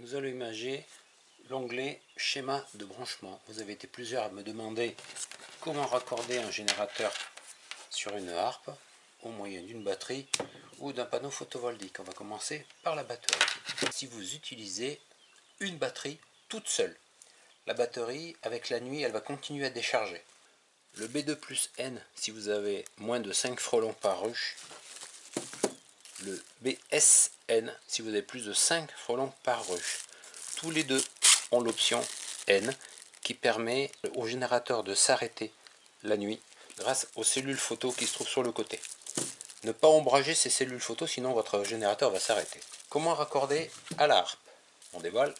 nous allons imager l'onglet schéma de branchement. Vous avez été plusieurs à me demander comment raccorder un générateur sur une harpe au moyen d'une batterie ou d'un panneau photovoltaïque. On va commencer par la batterie. Si vous utilisez une batterie toute seule, la batterie avec la nuit elle va continuer à décharger. Le B2+N si vous avez moins de 5 frelons par ruche, le BSN si vous avez plus de 5 frelons par ruche. Tous les deux ont l'option N qui permet au générateur de s'arrêter la nuit grâce aux cellules photo qui se trouvent sur le côté. Ne pas ombrager ces cellules photo sinon votre générateur va s'arrêter. Comment raccorder à la harpe? On déballe.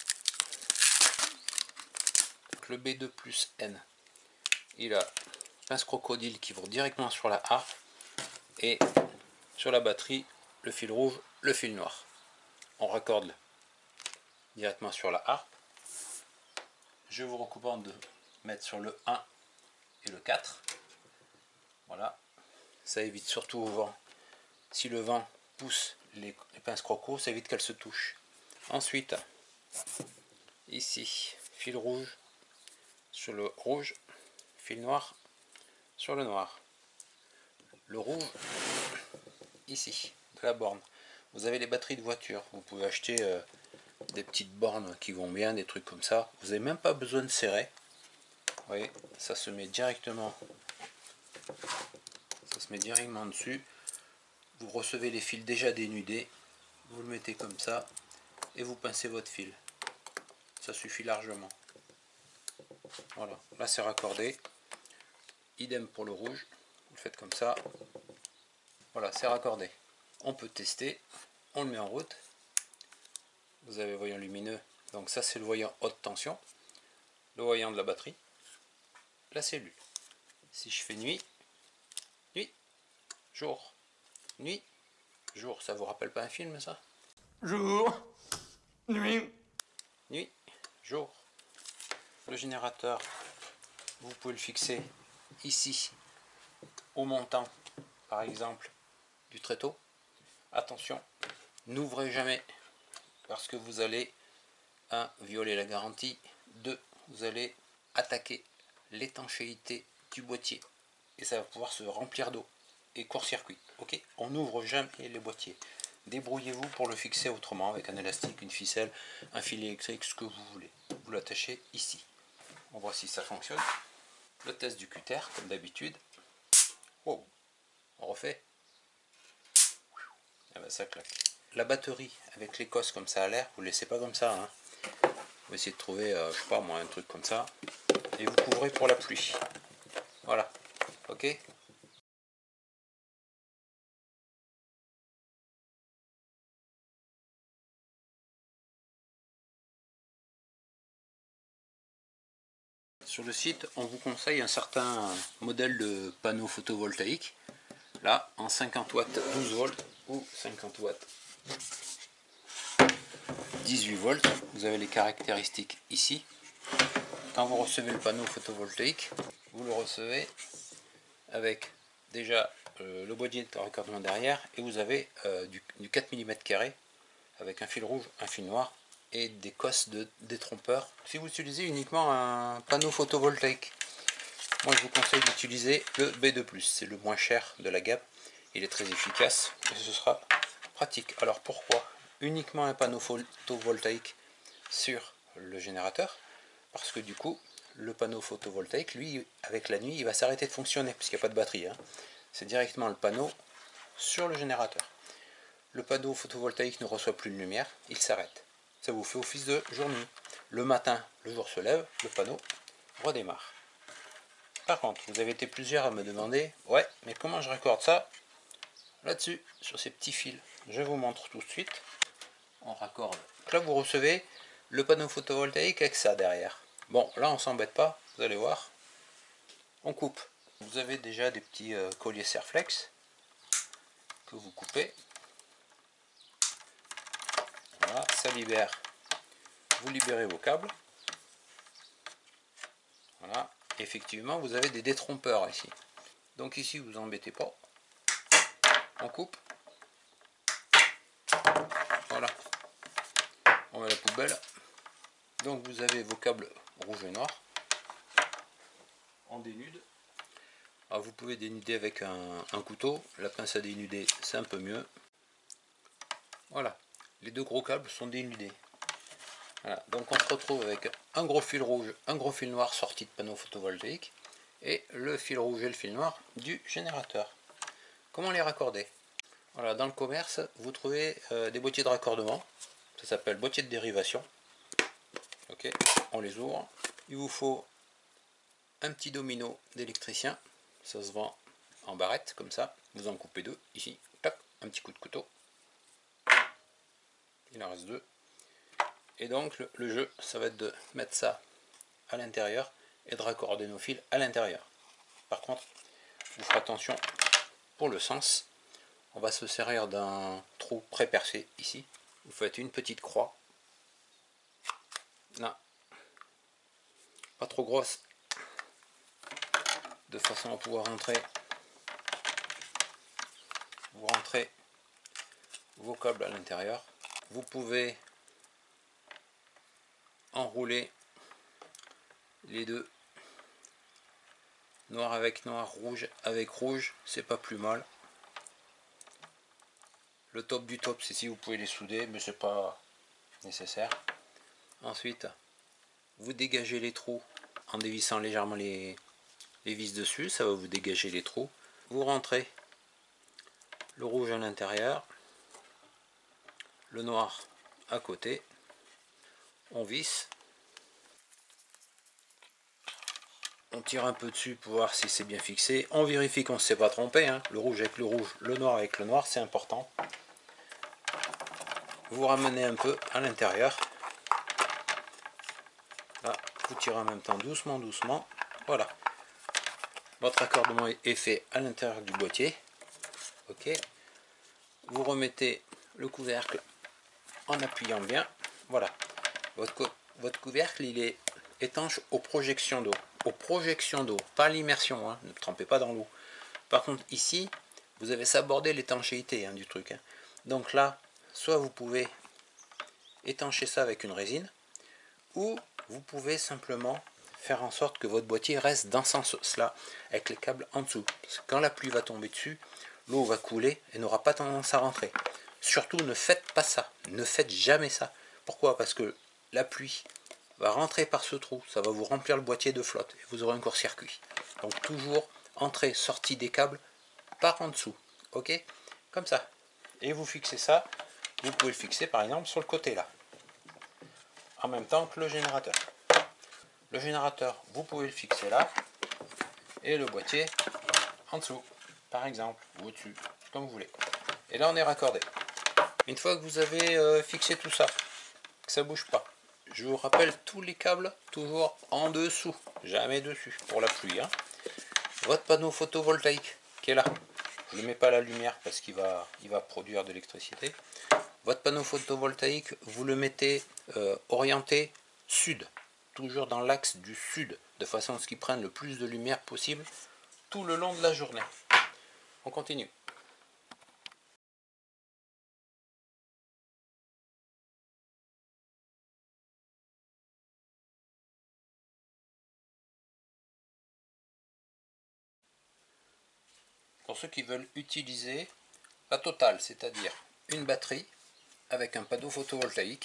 Le B2+N, il a pince crocodile qui vont directement sur la harpe et sur la batterie le fil rouge, le fil noir. On raccorde directement sur la harpe. Je vous recommande de mettre sur le 1 et le 4. Voilà, ça évite surtout au vent. Si le vent pousse les pinces croco, ça évite qu'elles se touchent. Ensuite, ici, fil rouge sur le rouge, fil noir sur le noir. Le rouge, ici, de la borne. Vous avez les batteries de voiture. Vous pouvez acheter des petites bornes qui vont bien, des trucs comme ça. Vous n'avez même pas besoin de serrer. Vous voyez, ça se met directement. Ça se met directement dessus. Vous recevez les fils déjà dénudés. Vous le mettez comme ça et vous pincez votre fil. Ça suffit largement. Voilà, là c'est raccordé. Idem pour le rouge. Vous le faites comme ça. Voilà, c'est raccordé. On peut tester. On le met en route. Vous avez le voyant lumineux. Donc ça c'est le voyant haute tension. Le voyant de la batterie. La cellule. Si je fais nuit, nuit, jour, nuit, jour. Ça vous rappelle pas un film ça? Jour, nuit, nuit, jour. Le générateur, vous pouvez le fixer ici au montant par exemple du tréteau. Attention, n'ouvrez jamais parce que vous allez 1. Violer la garantie, 2. Vous allez attaquer l'étanchéité du boîtier et ça va pouvoir se remplir d'eau et court-circuit. Ok, on n'ouvre jamais les boîtiers. Débrouillez-vous pour le fixer autrement avec un élastique, une ficelle, un fil électrique, ce que vous voulez. Vous l'attachez ici. On voit si ça fonctionne. Le test du cutter comme d'habitude. Wow. On refait. Ah ben ça claque. La batterie avec l'écosse comme ça à l'air, vous ne laissez pas comme ça. Hein. Vous essayez de trouver, je sais pas moi, un truc comme ça. Et vous couvrez pour la pluie. Voilà. Ok. Sur le site, on vous conseille un certain modèle de panneau photovoltaïque. Là, en 50 watts 12 volts ou 50 watts 18 volts. Vous avez les caractéristiques ici. Quand vous recevez le panneau photovoltaïque, vous le recevez avec déjà le boîtier de raccordement derrière et vous avez du 4 mm avec un fil rouge, un fil noir et des cosses de détrompeurs. Si vous utilisez uniquement un panneau photovoltaïque, moi je vous conseille d'utiliser le B2+, c'est le moins cher de la gamme, il est très efficace et ce sera pratique. Alors pourquoi uniquement un panneau photovoltaïque sur le générateur? Parce que du coup le panneau photovoltaïque, lui, avec la nuit, il va s'arrêter de fonctionner puisqu'il n'y a pas de batterie. Hein. C'est directement le panneau sur le générateur. Le panneau photovoltaïque ne reçoit plus de lumière, il s'arrête. Ça vous fait office de jour-nuit. Le matin, le jour se lève, le panneau redémarre. Par contre, vous avez été plusieurs à me demander, ouais, mais comment je raccorde ça là-dessus, sur ces petits fils? Je vous montre tout de suite. On raccorde. Là, vous recevez le panneau photovoltaïque avec ça derrière. Bon, là, on s'embête pas, vous allez voir. On coupe. Vous avez déjà des petits colliers Serflex que vous coupez. Voilà, ça libère. Vous libérez vos câbles. Voilà. Effectivement, vous avez des détrompeurs ici. Donc ici, vous embêtez pas. On coupe. Voilà. On met à la poubelle. Donc vous avez vos câbles rouge et noir. On dénude. Alors vous pouvez dénuder avec un couteau. La pince à dénuder, c'est un peu mieux. Voilà, les deux gros câbles sont dénudés. Voilà, donc on se retrouve avec un gros fil rouge, un gros fil noir sorti de panneau photovoltaïque et le fil rouge et le fil noir du générateur. Comment les raccorder? Voilà, dans le commerce, vous trouvez des boîtiers de raccordement. Ça s'appelle boîtier de dérivation. Ok, on les ouvre. Il vous faut un petit domino d'électricien. Ça se vend en barrette, comme ça. Vous en coupez deux, ici. Tac, un petit coup de couteau. Il en reste deux. Et donc le jeu, ça va être de mettre ça à l'intérieur et de raccorder nos fils à l'intérieur. Par contre, vous ferez attention pour le sens. On va se servir d'un trou pré-percé ici. Vous faites une petite croix. Là, pas trop grosse, de façon à pouvoir rentrer. Vous rentrez vos câbles à l'intérieur. Vous pouvez enrouler les deux, noir avec noir, rouge avec rouge, c'est pas plus mal. Le top du top, c'est si vous pouvez les souder, mais c'est pas nécessaire. Ensuite, vous dégagez les trous en dévissant légèrement les vis dessus, ça va vous dégager les trous. Vous rentrez le rouge à l'intérieur, le noir à côté, on visse. On tire un peu dessus pour voir si c'est bien fixé. On vérifie qu'on ne s'est pas trompé. Hein. Le rouge avec le rouge, le noir avec le noir, c'est important. Vous ramenez un peu à l'intérieur. Là, vous tirez en même temps doucement, doucement. Voilà. Votre raccordement est fait à l'intérieur du boîtier. Ok. Vous remettez le couvercle en appuyant bien. Voilà. Votre couvercle, il est étanche aux projections d'eau. Aux projections d'eau, pas à l'immersion, hein. Ne trempez pas dans l'eau. Par contre, ici, vous avez sabordé l'étanchéité du truc. Hein. Donc là, soit vous pouvez étancher ça avec une résine, ou vous pouvez simplement faire en sorte que votre boîtier reste dans ce sens-là, avec les câbles en dessous. Parce que quand la pluie va tomber dessus, l'eau va couler et n'aura pas tendance à rentrer. Surtout, ne faites pas ça. Ne faites jamais ça. Pourquoi? Parce que la pluie va rentrer par ce trou, ça va vous remplir le boîtier de flotte et vous aurez un court-circuit. Donc toujours entrée, sortie des câbles par en dessous. Ok? Comme ça. Et vous fixez ça, vous pouvez le fixer par exemple sur le côté là. En même temps que le générateur. Le générateur, vous pouvez le fixer là. Et le boîtier en dessous. Par exemple. Ou au-dessus. Comme vous voulez. Et là on est raccordé. Une fois que vous avez fixé tout ça, que ça bouge pas, je vous rappelle tous les câbles toujours en dessous, jamais dessus pour la pluie. Hein. Votre panneau photovoltaïque qui est là, je ne mets pas la lumière parce qu'il va produire de l'électricité. Votre panneau photovoltaïque, vous le mettez orienté sud, toujours dans l'axe du sud, de façon à ce qu'il prenne le plus de lumière possible tout le long de la journée. On continue. Pour ceux qui veulent utiliser la totale, c'est-à-dire une batterie avec un panneau photovoltaïque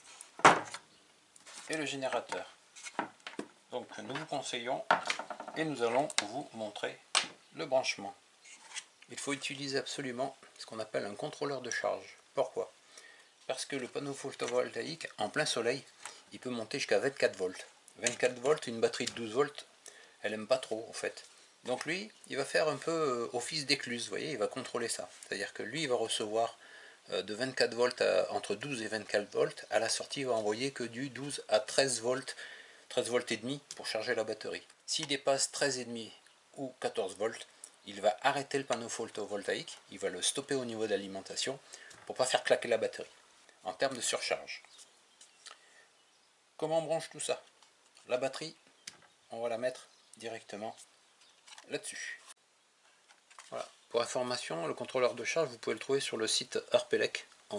et le générateur. Donc nous vous conseillons et nous allons vous montrer le branchement. Il faut utiliser absolument ce qu'on appelle un contrôleur de charge. Pourquoi? Parce que le panneau photovoltaïque en plein soleil, il peut monter jusqu'à 24 volts. 24 volts, une batterie de 12 volts, elle aime pas trop en fait. Donc lui, il va faire un peu office d'écluse, vous voyez, il va contrôler ça. C'est-à-dire que lui, il va recevoir de 24 volts entre 12 et 24 volts. À la sortie, il va envoyer que du 12 à 13 volts, 13 volts et demi pour charger la batterie. S'il dépasse 13,5 ou 14 volts, il va arrêter le panneau photovoltaïque, il va le stopper au niveau de l'alimentation pour ne pas faire claquer la batterie en termes de surcharge. Comment on branche tout ça? La batterie, on va la mettre directement là-dessus. Voilà. Pour information, le contrôleur de charge, vous pouvez le trouver sur le site Arpelec en vente.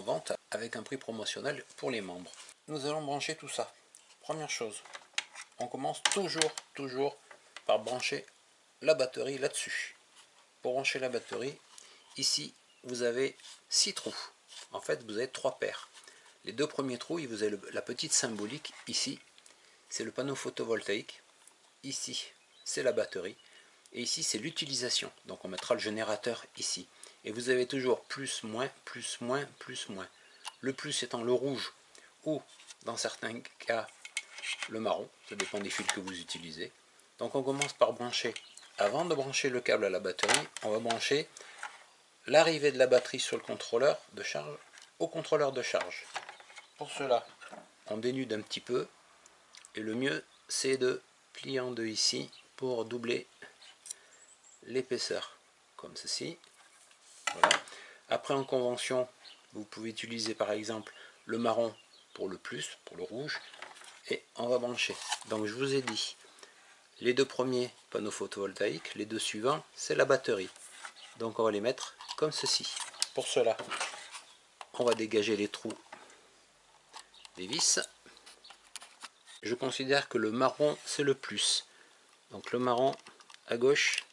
avec un prix promotionnel pour les membres. Nous allons brancher tout ça. Première chose, on commence toujours par brancher la batterie là-dessus. Pour brancher la batterie, ici vous avez 6 trous. En fait vous avez 3 paires. Les 2 premiers trous, vous avez la petite symbolique ici, c'est le panneau photovoltaïque. Ici c'est la batterie. Et ici c'est l'utilisation. Donc on mettra le générateur ici. Et vous avez toujours plus, moins, plus, moins, plus, moins. Le plus étant le rouge ou dans certains cas le marron. Ça dépend des fils que vous utilisez. Donc on commence par brancher. Avant de brancher le câble à la batterie, on va brancher l'arrivée de la batterie sur le contrôleur de charge au contrôleur de charge. Pour cela, on dénude un petit peu. Et le mieux, c'est de plier en deux ici pour doubler l'épaisseur. Comme ceci. Voilà. Après en convention, vous pouvez utiliser par exemple le marron pour le plus, pour le rouge, et on va brancher. Donc je vous ai dit, les 2 premiers panneaux photovoltaïques, les 2 suivants, c'est la batterie. Donc on va les mettre comme ceci. Pour cela, on va dégager les trous des vis. Je considère que le marron c'est le plus. Donc le marron à gauche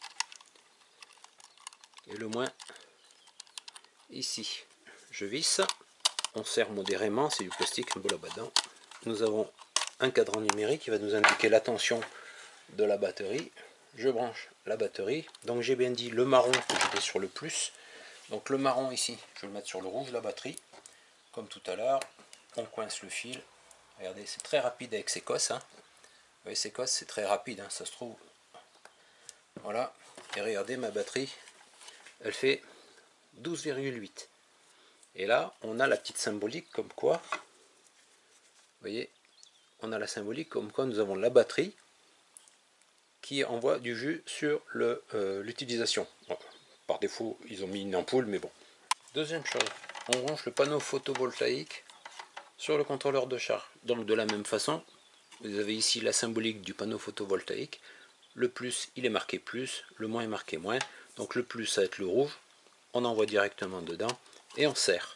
et le moins ici. Je visse, on serre modérément, c'est du plastique un peu là-dedans. Nous avons un cadran numérique qui va nous indiquer la tension de la batterie. Je branche la batterie. Donc j'ai bien dit le marron que j'étais sur le plus. Donc le marron ici, je vais le mettre sur le rouge, la batterie. Comme tout à l'heure, on coince le fil. Regardez, c'est très rapide avec ces cosses. Hein. Vous voyez, ces cosses, c'est très rapide, hein, ça se trouve. Voilà. Et regardez, ma batterie, elle fait 12,8. Et là, on a la petite symbolique comme quoi, vous voyez, on a la symbolique comme quoi nous avons la batterie qui envoie du jus sur l'utilisation. Bon, par défaut, ils ont mis une ampoule, mais bon. Deuxième chose, on branche le panneau photovoltaïque sur le contrôleur de charge. Donc de la même façon, vous avez ici la symbolique du panneau photovoltaïque. Le plus, il est marqué plus, le moins est marqué moins. Donc le plus, ça va être le rouge. On envoie directement dedans et on serre.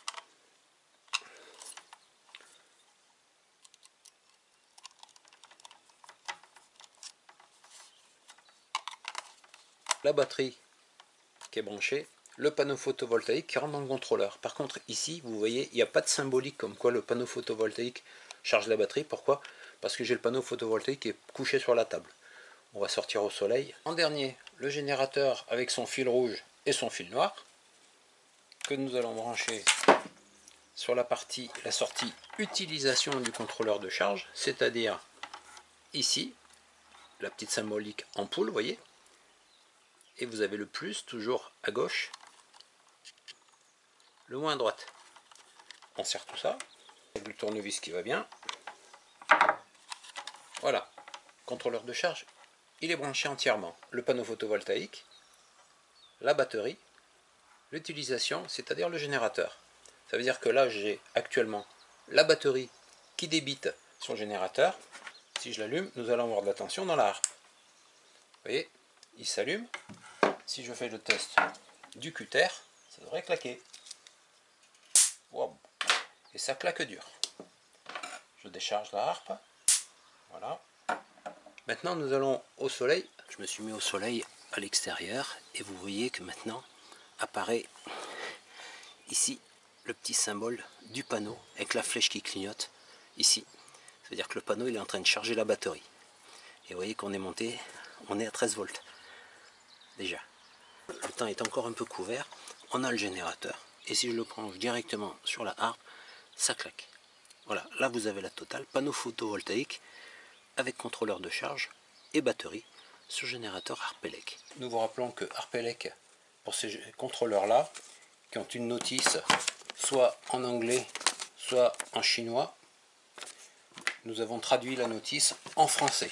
La batterie qui est branchée, le panneau photovoltaïque qui rentre dans le contrôleur. Par contre ici vous voyez il n'y a pas de symbolique comme quoi le panneau photovoltaïque charge la batterie. Pourquoi? Parce que j'ai le panneau photovoltaïque qui est couché sur la table. On va sortir au soleil. En dernier, le générateur avec son fil rouge et son fil noir que nous allons brancher sur la sortie utilisation du contrôleur de charge, c'est-à-dire ici la petite symbolique ampoule, vous voyez. Et vous avez le plus toujours à gauche, le moins à droite. On serre tout ça, avec le tournevis qui va bien. Voilà, contrôleur de charge, il est branché entièrement. Le panneau photovoltaïque, la batterie, l'utilisation, c'est-à-dire le générateur. Ça veut dire que là j'ai actuellement la batterie qui débite son générateur. Si je l'allume, nous allons avoir de la tension dans la harpe. Vous voyez, il s'allume. Si je fais le test du cutter, ça devrait claquer. Wow. Et ça claque dur. Je décharge la harpe. Voilà. Maintenant nous allons au soleil. Je me suis mis au soleil à l'extérieur et vous voyez que maintenant apparaît ici le petit symbole du panneau avec la flèche qui clignote ici. Ça veut dire que le panneau il est en train de charger la batterie. Et vous voyez qu'on est monté, on est à 13 volts déjà. Le temps est encore un peu couvert. On a le générateur. Et si je le branche directement sur la harpe, ça claque. Voilà, là vous avez la totale. Panneau photovoltaïque avec contrôleur de charge et batterie sur générateur Harpelec. Nous vous rappelons que Harpelec, pour ces contrôleurs-là, qui ont une notice soit en anglais, soit en chinois, nous avons traduit la notice en français.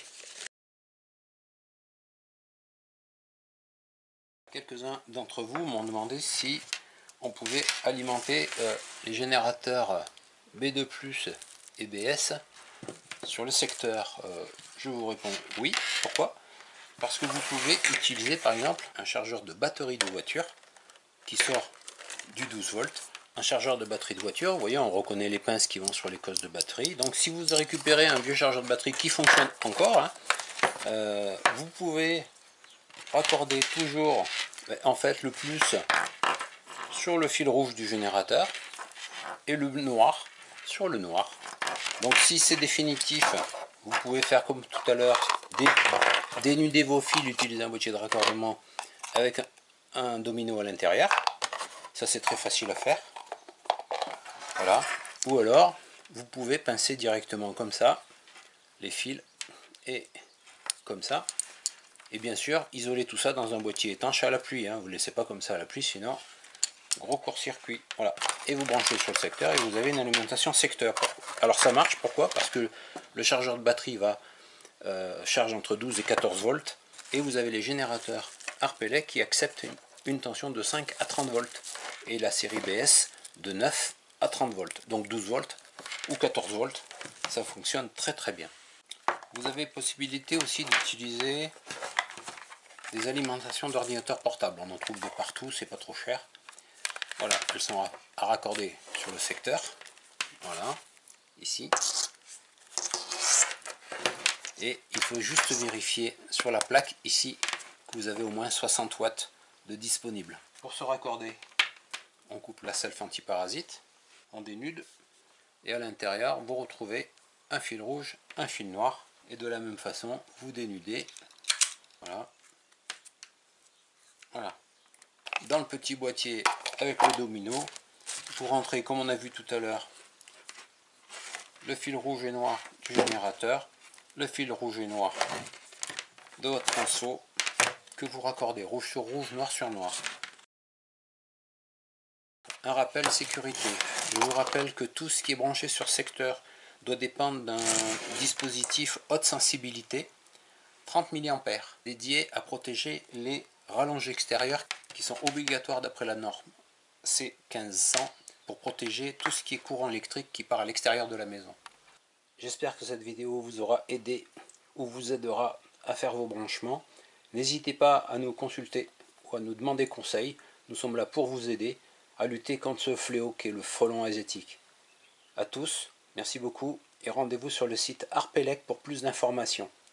Quelques-uns d'entre vous m'ont demandé si on pouvait alimenter les générateurs B2+ et BS sur le secteur. Je vous réponds oui. Pourquoi? Parce que vous pouvez utiliser par exemple un chargeur de batterie de voiture qui sort du 12 volts un chargeur de batterie de voiture. Vous voyez, on reconnaît les pinces qui vont sur les cosses de batterie. Donc si vous récupérez un vieux chargeur de batterie qui fonctionne encore, hein, vous pouvez raccorder toujours en fait le plus sur le fil rouge du générateur et le noir sur le noir. Donc si c'est définitif, vous pouvez faire comme tout à l'heure, dénuder vos fils, utiliser un boîtier de raccordement avec un domino à l'intérieur. Ça c'est très facile à faire. Voilà. Ou alors vous pouvez pincer directement comme ça les fils et comme ça. Et bien sûr isoler tout ça dans un boîtier étanche à la pluie, hein. Vous ne laissez pas comme ça à la pluie, sinon gros court-circuit. Voilà. Et vous branchez sur le secteur et vous avez une alimentation secteur. Alors ça marche, pourquoi? Parce que le chargeur de batterie va charge entre 12 et 14 volts et vous avez les générateurs Arpelec qui acceptent une tension de 5 à 30 volts et la série BS de 9 à 30 volts. Donc 12 volts ou 14 volts, ça fonctionne très très bien. Vous avez possibilité aussi d'utiliser des alimentations d'ordinateurs portables. On en trouve de partout, c'est pas trop cher. Voilà, elles sont à raccorder sur le secteur. Voilà, ici. Et il faut juste vérifier sur la plaque ici que vous avez au moins 60 watts de disponible. Pour se raccorder, on coupe la self antiparasite, on dénude et à l'intérieur vous retrouvez un fil rouge, un fil noir et de la même façon vous dénudez. Voilà. Voilà. Dans le petit boîtier avec le domino, vous rentrez comme on a vu tout à l'heure le fil rouge et noir du générateur, le fil rouge et noir de votre pinceau que vous raccordez rouge sur rouge, noir sur noir. Un rappel sécurité. Je vous rappelle que tout ce qui est branché sur secteur doit dépendre d'un dispositif haute sensibilité 30 mA dédié à protéger les rallonges extérieures qui sont obligatoires d'après la norme C1500 pour protéger tout ce qui est courant électrique qui part à l'extérieur de la maison. J'espère que cette vidéo vous aura aidé ou vous aidera à faire vos branchements. N'hésitez pas à nous consulter ou à nous demander conseil. Nous sommes là pour vous aider à lutter contre ce fléau qu'est le frelon asiatique. A tous, merci beaucoup et rendez-vous sur le site Arpelec pour plus d'informations.